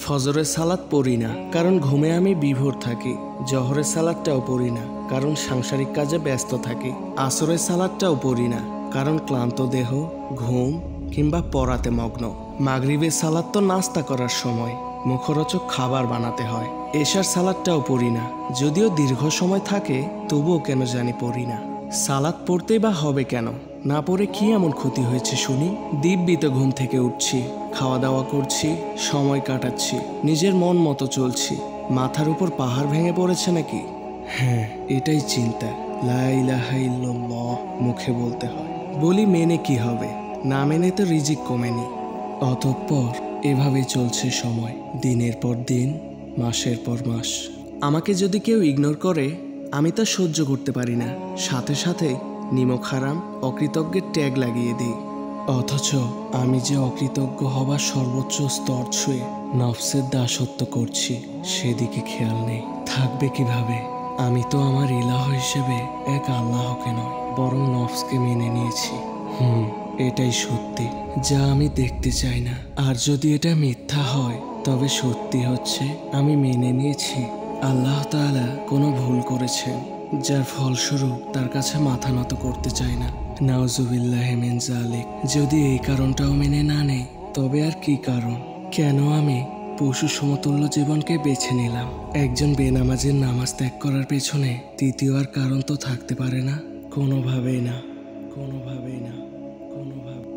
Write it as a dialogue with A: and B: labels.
A: ফজরের সালাত পড়ি না, কারণ ঘুমে আমি বিভোর থাকি। জহরের সালাতটাও পড়ি না, কারণ সাংসারিক কাজে ব্যস্ত থাকি। আসরের সালাতটাও পড়ি না, কারণ ক্লান্ত দেহ, ঘুম কিংবা পড়াতে মগ্ন। মাগরিবের সালাত তো নাস্তা করার সময়, মুখরোচক খাবার বানাতে হয়। এশার সালাতটাও পড়ি না, যদিও দীর্ঘ সময় থাকে, তবুও কেন জানি পড়ি না। সালাত পড়তেই বা হবে কেন? না পড়ে কি এমন ক্ষতি হয়েছে শুনি? দিব্যি তো ঘুম থেকে উঠছি, খাওয়া দাওয়া করছি, সময় কাটাচ্ছি, নিজের মন মতো চলছি। মাথার উপর পাহাড় ভেঙে পড়েছে নাকি? হ্যাঁ, এটাই চিন্তা। লা ইলাহা ইল্লাল্লাহ মুখে বলতে হয়। বলি মেনে কি হবে? না মেনে তো রিজিক কমেনি। অতঃপর এভাবেই চলছে সময়, দিনের পর দিন, মাসের পর মাস। আমাকে যদি কেউ ইগনোর করে, আমি তা সহ্য করতে পারি না। সাথে সাথে নিমক হারাম, অকৃতজ্ঞের ট্যাগ লাগিয়ে দিই। অথচ আমি যে অকৃতজ্ঞ হবার সর্বোচ্চ স্তর ছুঁয়ে নফসের দাসত্ব করছি, সেদিকে খেয়াল নেই। থাকবে কিভাবে? আমি তো আমার ইলাহ হিসেবে এক আল্লাহকে নয়, বরং নফসকে মেনে নিয়েছি। এটাই সত্যি, যা আমি দেখতে চাই না। আর যদি এটা মিথ্যা হয়, তবে সত্যি হচ্ছে আমি মেনে নিয়েছি আল্লাহ তাআলা কোনো ভুল করেছেন, যার ফলস্বরূপ তার কাছে মাথা নত করতে চাই না। নাউজুবিল্লাহি মিন যালিক। যদি এই কারণটাও মেনে না নেই, তবে আর কি কারণ? কেন আমি পশু সমতুল্য জীবনকে বেছে নিলাম? একজন বেনামাজের নামাজ ত্যাগ করার পেছনে তৃতীয় আর কারণ তো থাকতে পারে না? কোনোভাবেই না, কোনোভাবেই না, কোনোভাবে।